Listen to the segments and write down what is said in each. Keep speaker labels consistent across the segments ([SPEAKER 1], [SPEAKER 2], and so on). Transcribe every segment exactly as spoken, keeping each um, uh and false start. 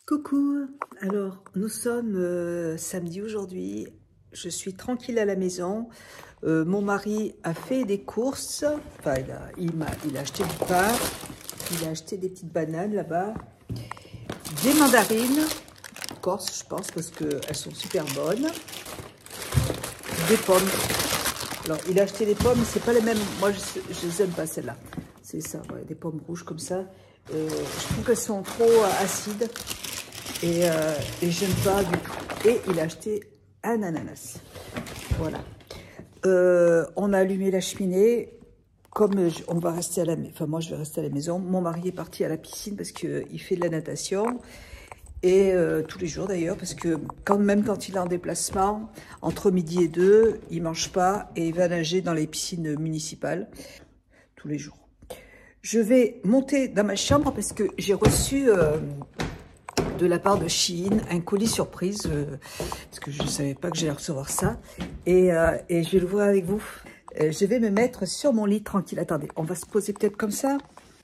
[SPEAKER 1] Coucou, alors nous sommes euh, samedi aujourd'hui, je suis tranquille à la maison, euh, mon mari a fait des courses, enfin il a, il m'a, il a acheté du pain, il a acheté des petites bananes là-bas, des mandarines, corse je pense parce qu'elles sont super bonnes, des pommes, alors il a acheté des pommes, c'est pas les mêmes, moi je, je les aime pas celles-là, c'est ça, ouais, des pommes rouges comme ça, euh, je trouve qu'elles sont trop euh, acides. Et, euh, et j'aime pas du tout. Et il a acheté un ananas. Voilà. Euh, on a allumé la cheminée. Comme je, on va rester à la maison, enfin moi je vais rester à la maison. Mon mari est parti à la piscine parce qu'il euh, fait de la natation. Et euh, tous les jours d'ailleurs, parce que quand même quand il est en déplacement, entre midi et deux, il mange pas et il va nager dans les piscines municipales tous les jours. Je vais monter dans ma chambre parce que j'ai reçu... Euh, de la part de Shein, un colis surprise, euh, parce que je ne savais pas que j'allais recevoir ça, et, euh, et je vais le voir avec vous. Euh, je vais me mettre sur mon lit tranquille. Attendez, on va se poser peut-être comme ça.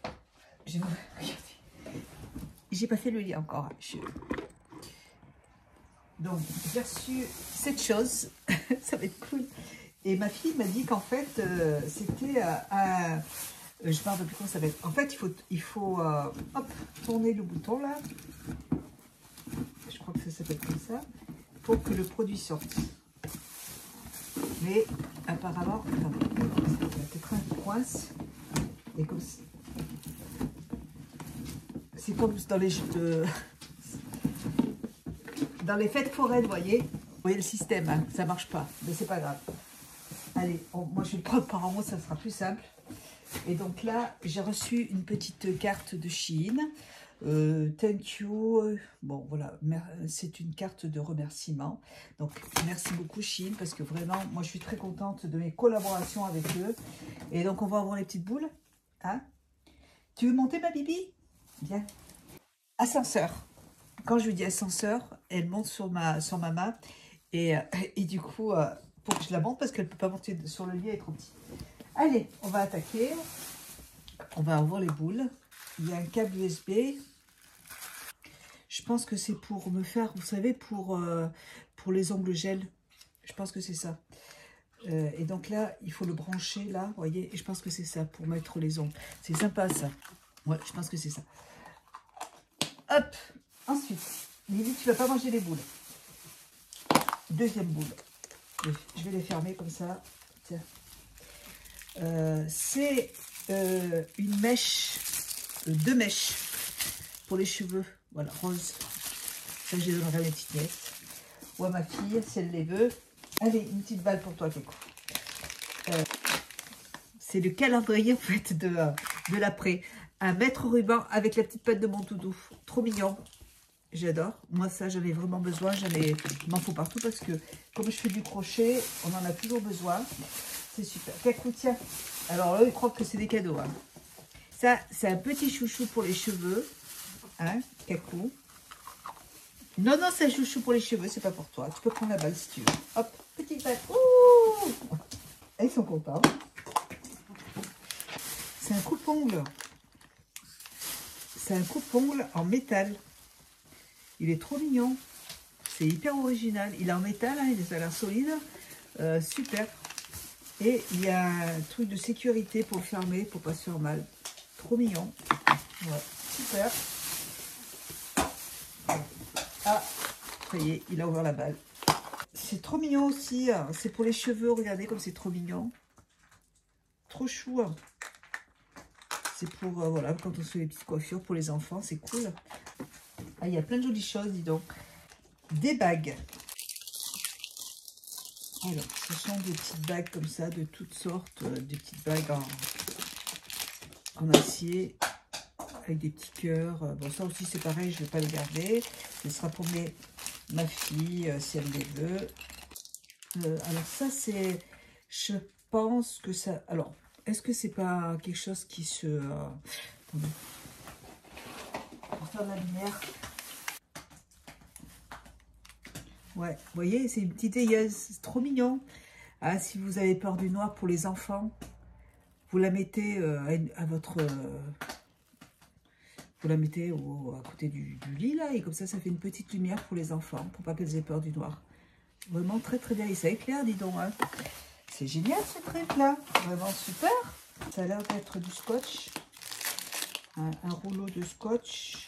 [SPEAKER 1] J'ai pas fait le lit encore. Je... Donc, j'ai reçu cette chose, ça va être cool. Et ma fille m'a dit qu'en fait, euh, c'était euh, un... Euh, je parle de plus comment ça va être. En fait, il faut, il faut euh, hop, tourner le bouton là. Je crois que ça s'appelle comme ça, pour que le produit sorte. Mais apparemment, peut-être un coince. Et comme c'est comme dans les de, dans les fêtes foraines, vous voyez. Vous voyez le système, hein, ça marche pas, mais c'est pas grave. Allez, on, moi je vais le prendre par en haut, ça sera plus simple. Et donc là, j'ai reçu une petite carte de Shein. Euh, thank you. Bon, voilà, c'est une carte de remerciement. Donc, merci beaucoup, Shein, parce que vraiment, moi, je suis très contente de mes collaborations avec eux. Et donc, on va avoir les petites boules. Hein? Tu veux monter, ma bibi? Bien. Ascenseur. Quand je lui dis ascenseur, elle monte sur ma, sur ma main. Et, et du coup, euh, pour que je la monte, parce qu'elle ne peut pas monter sur le lit, elle est trop petite. Allez, on va attaquer. On va avoir les boules. Il y a un câble U S B. Je pense que c'est pour me faire, vous savez, pour, euh, pour les ongles gel. Je pense que c'est ça. Euh, et donc là, il faut le brancher là, vous voyez. Et je pense que c'est ça, pour mettre les ongles. C'est sympa ça. Ouais, je pense que c'est ça. Hop. Ensuite, Lily, tu ne vas pas manger les boules. Deuxième boule. Je vais les fermer comme ça. Tiens. Euh, c'est euh, une mèche, euh, deux mèches pour les cheveux. Voilà, rose. Ça, je les donnerai à mes petites nièces. Ou à ma fille, si elle les veut. Allez, une petite balle pour toi, Kéko. Euh, c'est le calendrier, en fait, de, de l'après. Un mètre ruban avec la petite patte de mon doudou. Trop mignon. J'adore. Moi, ça, j'en ai vraiment besoin. J'en ai, il m'en faut partout parce que, comme je fais du crochet, on en a toujours besoin. C'est super. Kéko, tiens. Alors là, ils croient que c'est des cadeaux. Hein. Ça, c'est un petit chouchou pour les cheveux. Hein, Kéko. Non, non, c'est un chouchou pour les cheveux, c'est pas pour toi. Tu peux prendre la balle si tu veux. Hop, petite balle. Ouh, ils sont contents. C'est un coupe-ongle. C'est un coupe-ongle en métal. Il est trop mignon. C'est hyper original. Il est en métal, hein, il a l'air solide. Euh, super. Et il y a un truc de sécurité pour le fermer, pour pas se faire mal. Trop mignon. Ouais, super. Ah, ça y est, il a ouvert la balle. C'est trop mignon aussi. C'est pour les cheveux. Regardez comme c'est trop mignon. Trop chou. C'est pour, euh, voilà, quand on se fait les petites coiffures pour les enfants. C'est cool. Ah, il y a plein de jolies choses, dis donc. Des bagues. Alors, ce sont des petites bagues comme ça, de toutes sortes. Euh, des petites bagues en, en acier. Avec des petits cœurs. Bon, ça aussi, c'est pareil. Je ne vais pas les garder. Ce sera pour mes... ma fille, euh, si elle les veut. Euh, alors ça, c'est... Je pense que ça... Alors, est-ce que c'est pas quelque chose qui se... Euh... Pour faire de la lumière. Ouais, vous voyez, c'est une petite ailleuse. C'est trop mignon. Ah, si vous avez peur du noir pour les enfants, vous la mettez euh, à, à votre... Euh... Vous la mettez au, à côté du, du lit, là, et comme ça, ça fait une petite lumière pour les enfants, pour pas qu'elles aient peur du noir. Vraiment très, très bien. Et ça éclaire, dis donc. Hein. C'est génial, ce truc-là. Vraiment super. Ça a l'air d'être du scotch. Un, un rouleau de scotch.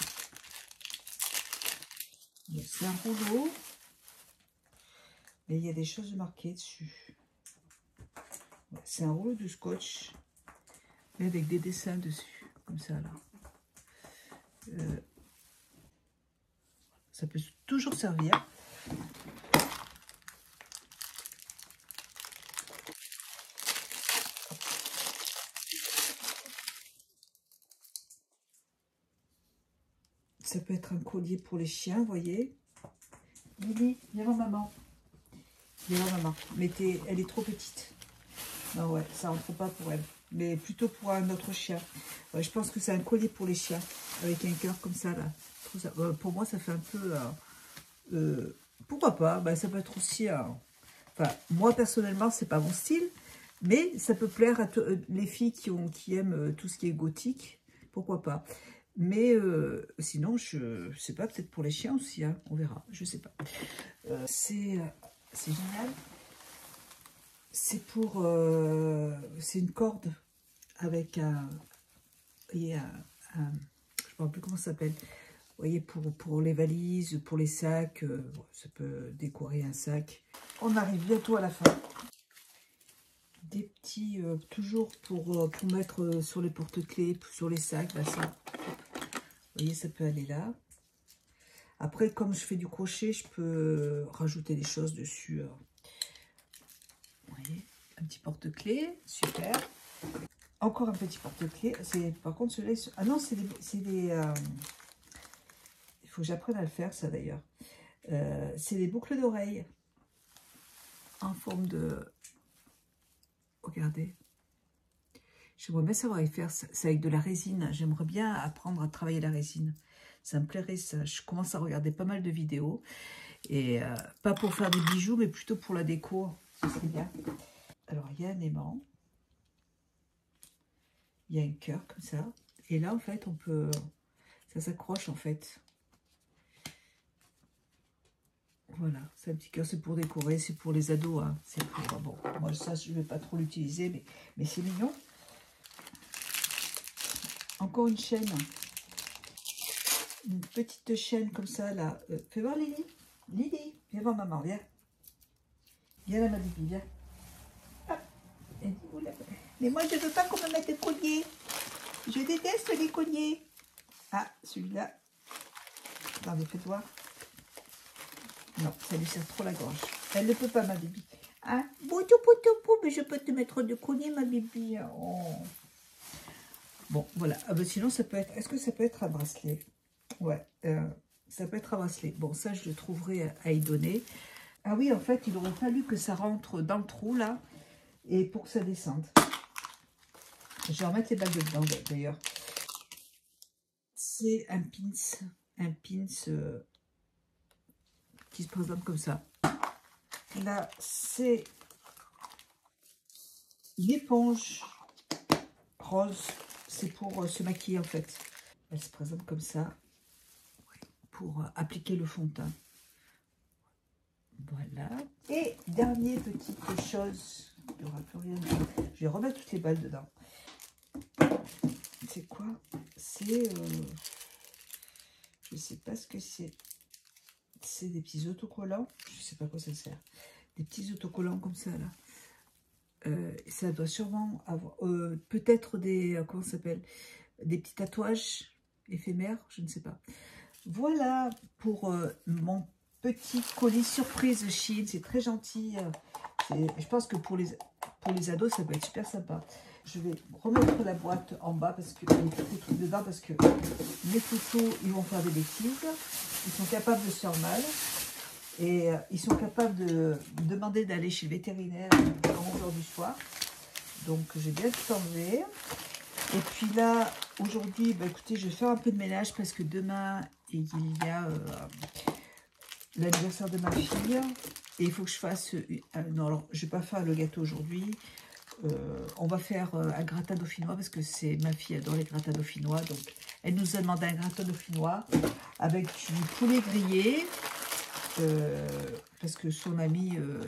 [SPEAKER 1] C'est un rouleau. Mais il y a des choses marquées dessus. C'est un rouleau de scotch. Mais avec des dessins dessus. Comme ça, là. Euh, ça peut toujours servir. Ça peut être un collier pour les chiens, vous voyez. Lily, viens voir maman. Viens voir maman. Mais elle est trop petite. Non, ouais, ça rentre pas pour elle. Mais plutôt pour un autre chien. Ouais, je pense que c'est un collier pour les chiens. Avec un cœur comme ça, là. Ça, euh, pour moi, ça fait un peu... Euh, euh, pourquoi pas, bah, ça peut être aussi... Euh, enfin, moi, personnellement, c'est pas mon style. Mais ça peut plaire à euh, les filles qui, ont, qui aiment euh, tout ce qui est gothique. Pourquoi pas. Mais euh, sinon, je ne sais pas, peut-être pour les chiens aussi, hein, on verra, je sais pas. Euh, c'est génial. C'est pour... Euh, c'est une corde avec un... Vous voyez, un, un, je ne me rappelle plus comment ça s'appelle. Vous voyez, pour, pour les valises, pour les sacs, euh, ça peut décorer un sac. On arrive bientôt à la fin. Des petits, euh, toujours pour, pour mettre sur les porte-clés, sur les sacs, là, ça. Vous voyez, ça peut aller là. Après, comme je fais du crochet, je peux rajouter des choses dessus. Vous voyez, un petit porte-clés, super. Encore un petit porte-clés. Par contre, celui-là... Ah non, c'est des... des euh... Il faut que j'apprenne à le faire, ça, d'ailleurs. Euh, c'est des boucles d'oreilles en forme de... Regardez. J'aimerais bien savoir y faire. C'est avec de la résine. J'aimerais bien apprendre à travailler la résine. Ça me plairait, ça. Je commence à regarder pas mal de vidéos. Et euh, pas pour faire des bijoux, mais plutôt pour la déco. Ce serait bien. Alors, il y a un aimant. Il y a un cœur comme ça. Et là, en fait, on peut... Ça s'accroche, en fait. Voilà. C'est un petit cœur. C'est pour décorer. C'est pour les ados. Hein. C'est pour... Bon, moi, ça, je ne vais pas trop l'utiliser, mais, mais c'est mignon. Encore une chaîne. Une petite chaîne comme ça, là. Euh, fais voir Lily. Lily, viens voir maman, viens. Viens là, ma bibi, viens. Ah. Mais moi, je ne veux pas qu'on me mette des colliers. Je déteste les colliers. Ah, celui-là. Attendez, faites voir. Non, ça lui serre trop la gorge. Elle ne peut pas, ma bibi. Hein? Boutou, boutou, boutou, mais je peux te mettre de collier, ma bibi. Oh. Bon, voilà. Ah ben, sinon, ça peut être... Est-ce que ça peut être un bracelet? Ouais, euh, ça peut être un bracelet. Bon, ça, je le trouverai à, à y donner. Ah oui, en fait, il aurait fallu que ça rentre dans le trou, là, et pour que ça descende. Je vais remettre les balles dedans, d'ailleurs. C'est un pins, un pins euh, qui se présente comme ça. Là, c'est l'éponge rose. C'est pour euh, se maquiller, en fait. Elle se présente comme ça. Pour appliquer le fond de teint. Voilà. Et dernier petite chose. Il n'y aura plus rien. Je vais remettre toutes les balles dedans. C'est quoi? C'est... Euh, je ne sais pas ce que c'est. C'est des petits autocollants. Je ne sais pas quoi ça sert. Des petits autocollants comme ça, là. Euh, ça doit sûrement avoir... Euh, peut-être des... Euh, comment ça s'appelle? Des petits tatouages éphémères. Je ne sais pas. Voilà pour euh, mon petit colis surprise Shein. C'est très gentil. Euh, je pense que pour les, pour les ados, ça peut être super sympa. Je vais remettre la boîte en bas parce que les trucs dedans parce que mes photos, ils vont faire des bêtises. Ils sont capables de se faire mal. Et euh, ils sont capables de demander d'aller chez le vétérinaire à onze heures du soir. Donc, j'ai bien tout enlevé. Et puis là, aujourd'hui, bah, écoutez, je vais faire un peu de ménage parce que demain, il y a euh, l'anniversaire de ma fille. Et il faut que je fasse... Euh, non, alors, je ne vais pas faire le gâteau aujourd'hui. Euh, on va faire euh, un gratin dauphinois parce que c'est ma fille adore les gratins dauphinois. Donc, Elle nous a demandé un gratin dauphinois avec du poulet grillé. Euh, parce que son amie, euh,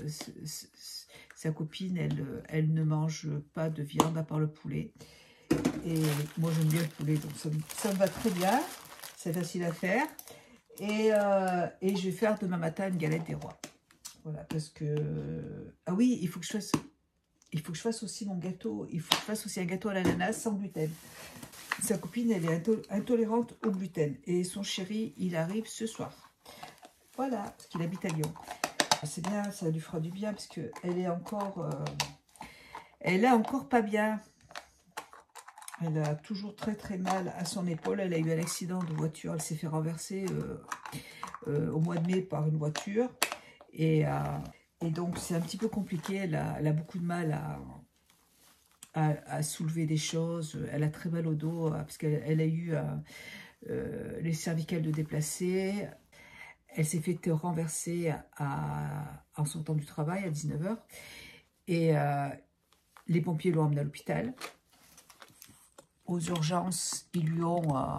[SPEAKER 1] sa copine, elle, elle ne mange pas de viande à part le poulet. Et moi, j'aime bien le poulet, donc ça, ça me va très bien. C'est facile à faire. Et, euh, et je vais faire demain matin une galette des rois. Voilà, parce que... Ah oui, il faut que je fasse... Il faut que je fasse aussi mon gâteau. Il faut que je fasse aussi un gâteau à l'ananas sans gluten. Sa copine, elle est intolérante au gluten. Et son chéri, il arrive ce soir. Voilà, parce qu'il habite à Lyon. C'est bien, ça lui fera du bien, parce qu'elle est encore... Euh, elle est encore pas bien. Elle a toujours très très mal à son épaule. Elle a eu un accident de voiture. Elle s'est fait renverser euh, euh, au mois de mai par une voiture. Et, euh, et donc, c'est un petit peu compliqué. Elle a, elle a beaucoup de mal à, à, à soulever des choses. Elle a très mal au dos parce qu'elle elle a eu euh, euh, les cervicales de déplacées. Elle s'est fait renverser à, en sortant du travail à dix-neuf heures. Et euh, les pompiers l'ont emmenée à l'hôpital. Aux urgences, ils lui ont, euh,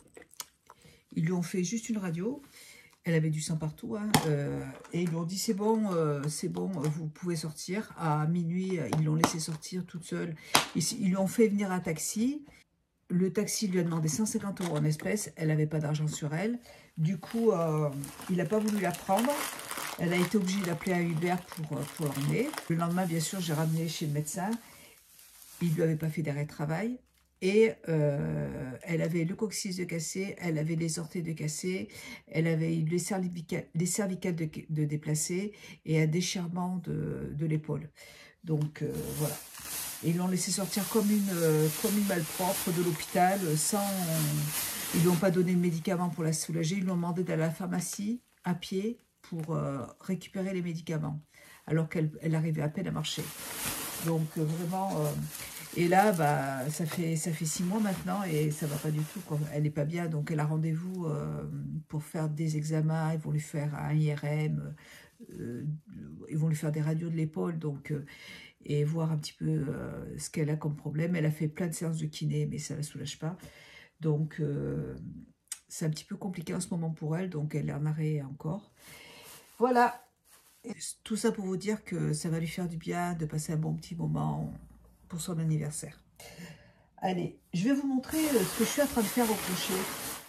[SPEAKER 1] ils lui ont fait juste une radio. Elle avait du sang partout. Hein, euh, et ils lui ont dit, c'est bon, euh, c'est bon, vous pouvez sortir. À minuit, ils l'ont laissé sortir toute seule. Ils, ils lui ont fait venir un taxi. Le taxi lui a demandé cent cinquante euros en espèces. Elle n'avait pas d'argent sur elle. Du coup, euh, il n'a pas voulu la prendre. Elle a été obligée d'appeler un Uber pour, pour l'emmener. Le lendemain, bien sûr, j'ai ramené chez le médecin. Il ne lui avait pas fait d'arrêt de travail. Et euh, elle avait le coccyx de cassé, elle avait les orteils de cassé, elle avait les cervicales, les cervicales de, de déplacé et un déchirement de, de l'épaule. Donc euh, voilà. Et ils l'ont laissé sortir comme une, euh, comme une malpropre de l'hôpital, sans... Ils lui ont pas donné de médicaments pour la soulager, ils lui ont demandé d'aller à la pharmacie à pied pour euh, récupérer les médicaments, alors qu'elle elle arrivait à peine à marcher. Donc euh, vraiment... Euh, Et là, bah, ça fait ça fait six mois maintenant et ça va pas du tout, quoi. Elle n'est pas bien, donc elle a rendez-vous euh, pour faire des examens. Ils vont lui faire un I R M, euh, ils vont lui faire des radios de l'épaule, donc euh, et voir un petit peu euh, ce qu'elle a comme problème. Elle a fait plein de séances de kiné, mais ça la soulage pas. Donc euh, c'est un petit peu compliqué en ce moment pour elle, donc elle est en arrêt encore. Voilà. Et tout ça pour vous dire que ça va lui faire du bien de passer un bon petit moment pour son anniversaire. Allez, je vais vous montrer ce que je suis en train de faire au crochet.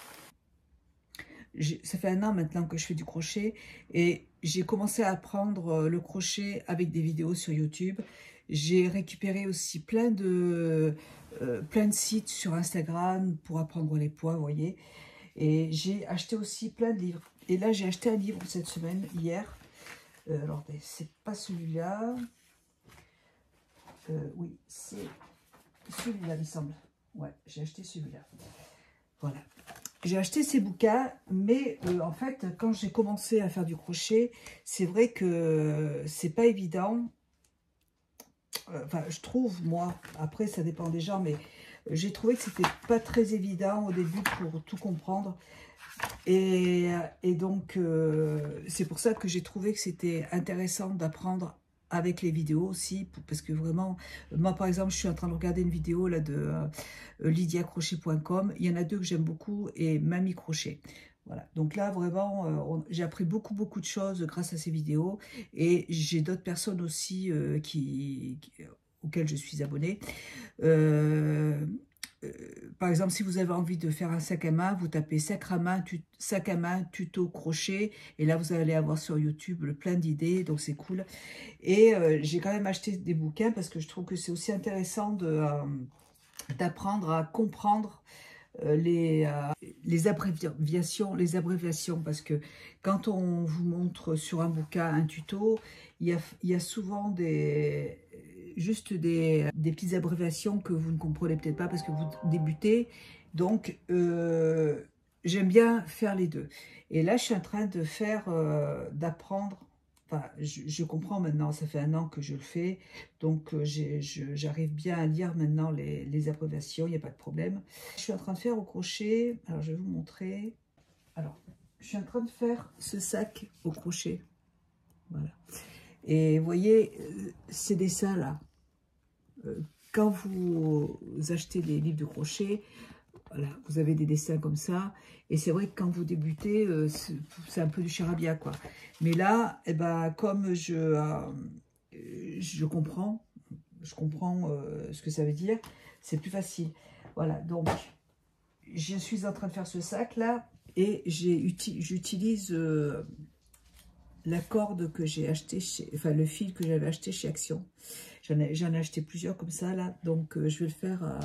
[SPEAKER 1] Ça fait un an maintenant que je fais du crochet et j'ai commencé à apprendre le crochet avec des vidéos sur YouTube. J'ai récupéré aussi plein de, euh, plein de sites sur Instagram pour apprendre les poids, vous voyez. Et j'ai acheté aussi plein de livres. Et là, j'ai acheté un livre cette semaine, hier. Euh, alors, c'est pas celui-là. Euh, oui, c'est celui-là, il me semble. Ouais, j'ai acheté celui-là. Voilà. J'ai acheté ces bouquins, mais euh, en fait, quand j'ai commencé à faire du crochet, c'est vrai que c'est pas évident. Euh, enfin, je trouve, moi, après, ça dépend des gens, mais j'ai trouvé que c'était pas très évident au début pour tout comprendre. Et, et donc, euh, c'est pour ça que j'ai trouvé que c'était intéressant d'apprendre avec les vidéos aussi, pour, parce que vraiment, moi par exemple, je suis en train de regarder une vidéo là de euh, lydia crochet point com. Il y en a deux que j'aime beaucoup et Mamie Crochet. Voilà, donc là vraiment, euh, j'ai appris beaucoup beaucoup de choses grâce à ces vidéos et j'ai d'autres personnes aussi euh, qui, qui, auxquelles je suis abonnée. Euh, Euh, par exemple, si vous avez envie de faire un sac à main, vous tapez sac à main, tu, sac à main tuto crochet et là vous allez avoir sur YouTube le plein d'idées, donc c'est cool. Et euh, j'ai quand même acheté des bouquins parce que je trouve que c'est aussi intéressant de euh, d'apprendre à comprendre euh, les, euh, les abréviations, les abréviations, parce que quand on vous montre sur un bouquin un tuto, il y a, il y a souvent des juste des, des petites abréviations que vous ne comprenez peut-être pas parce que vous débutez. Donc, euh, j'aime bien faire les deux. Et là, je suis en train de faire, euh, d'apprendre. Enfin, je, je comprends maintenant, ça fait un an que je le fais. Donc, euh, j'arrive bien à lire maintenant les, les abréviations, il n'y a pas de problème. Je suis en train de faire au crochet. Alors, je vais vous montrer. Alors, je suis en train de faire ce sac au crochet. Voilà. Et vous voyez, ces dessins-là, quand vous achetez des livres de crochet, Voilà, vous avez des dessins comme ça. Et c'est vrai que quand vous débutez, euh, c'est un peu du charabia, quoi. Mais là, eh ben, comme je, euh, je comprends, je comprends euh, ce que ça veut dire, c'est plus facile. Voilà, donc, je suis en train de faire ce sac-là. Et j'utilise euh, la corde que j'ai acheté chez, enfin le fil que j'avais acheté chez Action. J'en ai, ai acheté plusieurs comme ça là, donc euh, je vais le faire euh,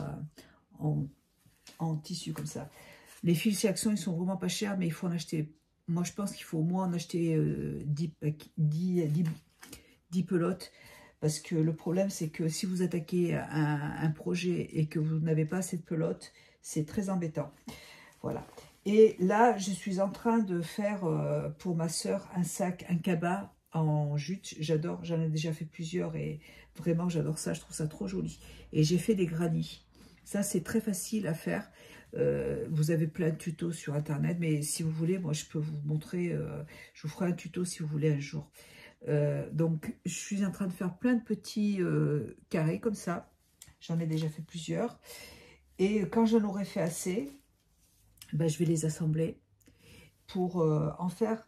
[SPEAKER 1] en, en tissu comme ça. Les fils chez Action, ils sont vraiment pas chers, mais il faut en acheter. Moi, je pense qu'il faut au moins en acheter euh, dix, dix, dix, dix pelotes. Parce que le problème, c'est que si vous attaquez un, un projet et que vous n'avez pas assez de pelotes, c'est très embêtant. Voilà. Et là, je suis en train de faire euh, pour ma soeur un sac, un cabas en jute. J'adore, j'en ai déjà fait plusieurs et vraiment j'adore ça, je trouve ça trop joli. Et j'ai fait des granits. Ça, c'est très facile à faire. Euh, vous avez plein de tutos sur internet, mais si vous voulez, moi je peux vous montrer, euh, je vous ferai un tuto si vous voulez un jour. Euh, donc, je suis en train de faire plein de petits euh, carrés comme ça. J'en ai déjà fait plusieurs. Et quand j'en aurai fait assez, ben, je vais les assembler pour euh, en faire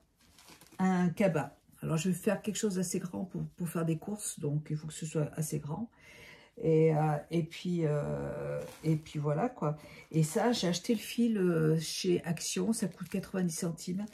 [SPEAKER 1] un cabas. Alors, je vais faire quelque chose d'assez grand pour, pour faire des courses. Donc, il faut que ce soit assez grand. Et, euh, et, puis, euh, et puis, voilà, quoi. Et ça, j'ai acheté le fil euh, chez Action. Ça coûte quatre-vingt-dix centimes.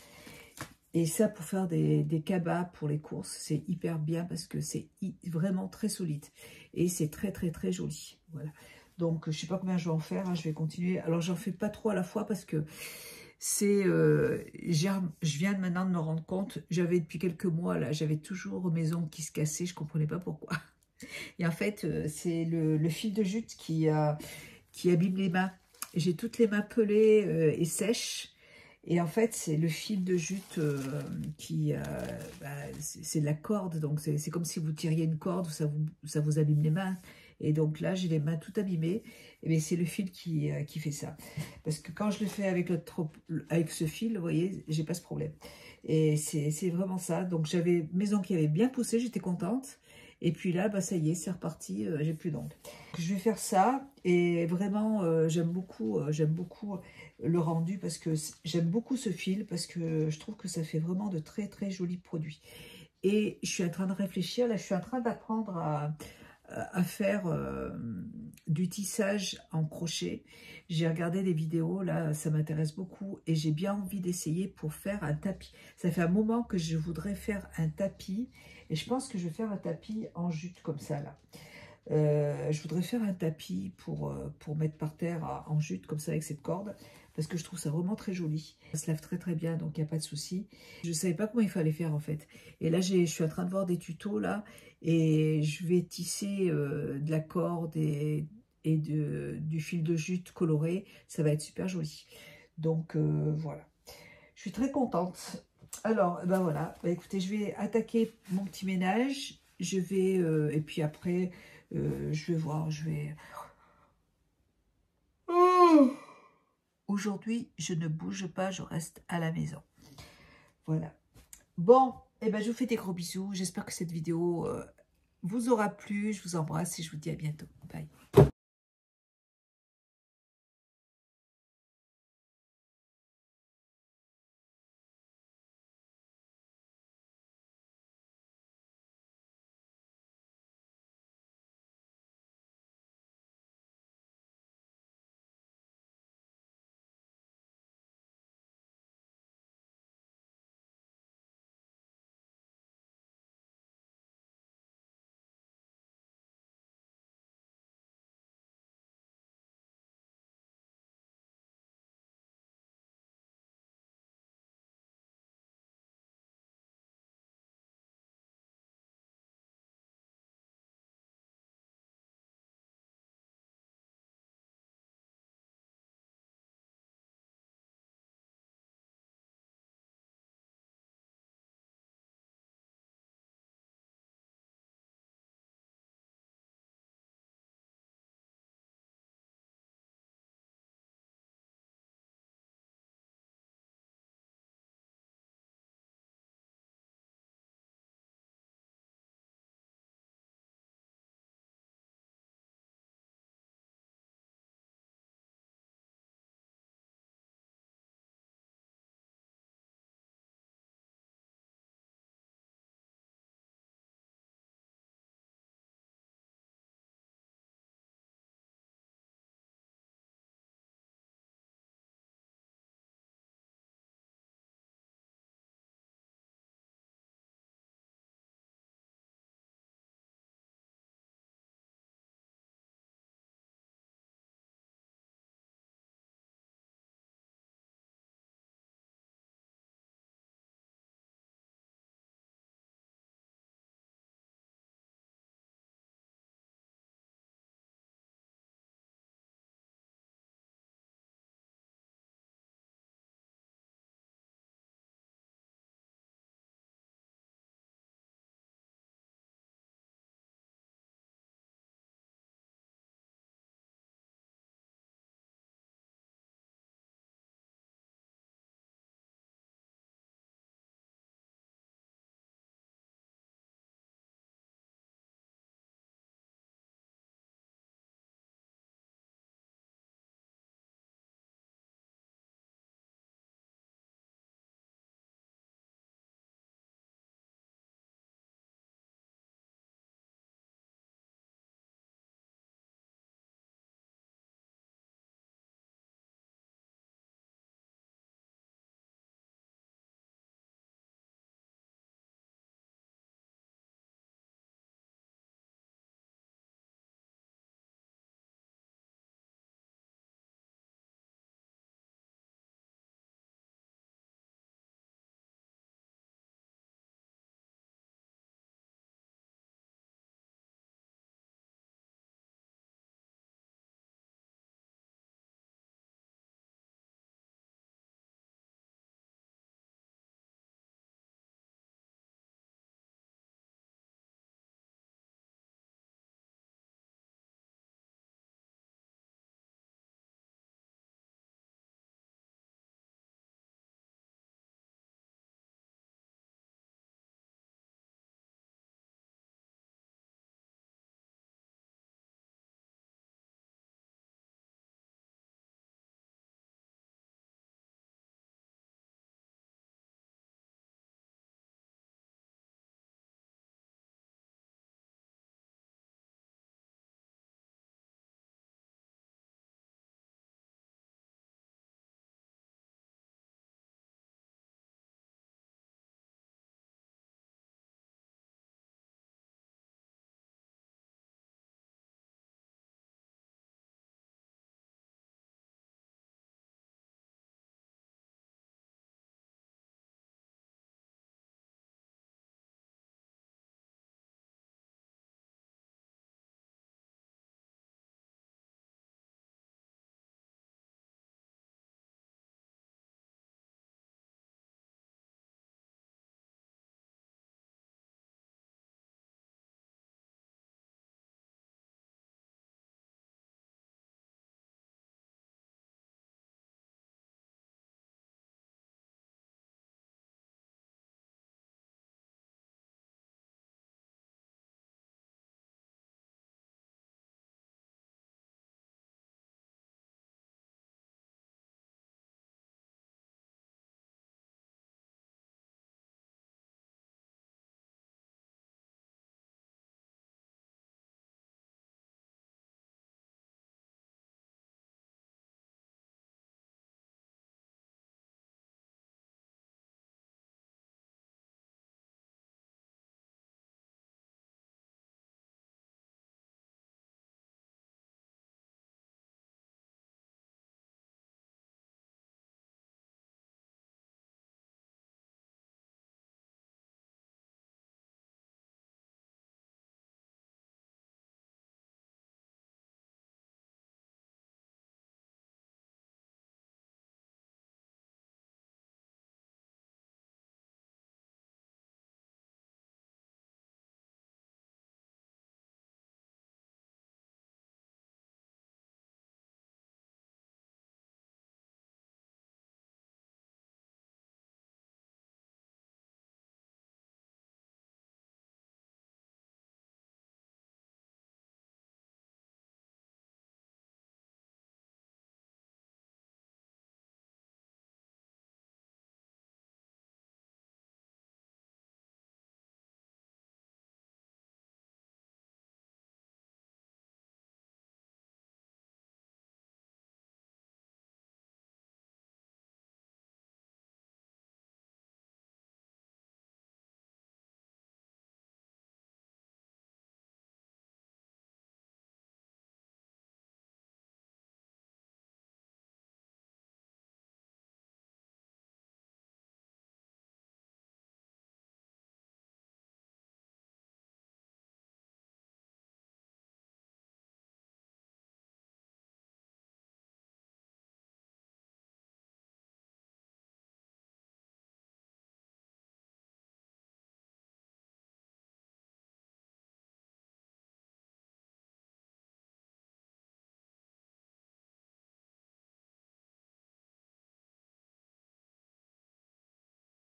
[SPEAKER 1] Et ça, pour faire des, des cabas pour les courses, c'est hyper bien parce que c'est vraiment très solide. Et c'est très, très, très joli. Voilà. Donc, je ne sais pas combien je vais en faire. Hein, je vais continuer. Alors, j'en fais pas trop à la fois parce que c'est... Euh, je viens maintenant de me rendre compte. J'avais depuis quelques mois, là, j'avais toujours mes ongles qui se cassaient. Je ne comprenais pas pourquoi. Et en fait, c'est le, le fil de jute qui, euh, qui abîme les mains. J'ai toutes les mains pelées euh, et sèches. Et en fait, c'est le fil de jute euh, qui... Euh, bah, c'est de la corde. Donc, c'est comme si vous tiriez une corde, ça vous, ça vous abîme les mains. Et donc là, j'ai les mains tout abîmées. Et c'est le fil qui, euh, qui fait ça. Parce que quand je le fais avec, le trop, avec ce fil, vous voyez, j'ai pas ce problème. Et c'est vraiment ça. Donc, j'avais mes ongles qui avaient bien poussé, j'étais contente. Et puis là, bah, ça y est, c'est reparti, euh, j'ai plus d'ongles. Je vais faire ça et vraiment, euh, j'aime beaucoup, euh, j'aime beaucoup le rendu parce que j'aime beaucoup ce fil parce que je trouve que ça fait vraiment de très très jolis produits. Et je suis en train de réfléchir, là je suis en train d'apprendre à, à faire euh, du tissage en crochet. J'ai regardé des vidéos, là ça m'intéresse beaucoup et j'ai bien envie d'essayer pour faire un tapis. Ça fait un moment que je voudrais faire un tapis et je pense que je vais faire un tapis en jute comme ça là. Euh, je voudrais faire un tapis pour, euh, pour mettre par terre à, en jute comme ça avec cette corde parce que je trouve ça vraiment très joli. Ça se lave très très bien donc il n'y a pas de souci. Je ne savais pas comment il fallait faire en fait. Et là je suis en train de voir des tutos là et je vais tisser euh, de la corde et, et de, du fil de jute coloré. Ça va être super joli. Donc euh, voilà. Je suis très contente. Alors ben voilà, ben, écoutez, je vais attaquer mon petit ménage. Je vais, euh, et puis après, euh, je vais voir, je vais... Oh, aujourd'hui, je ne bouge pas, je reste à la maison. Voilà. Bon, et ben, je vous fais des gros bisous. J'espère que cette vidéo euh, vous aura plu. Je vous embrasse et je vous dis à bientôt. Bye.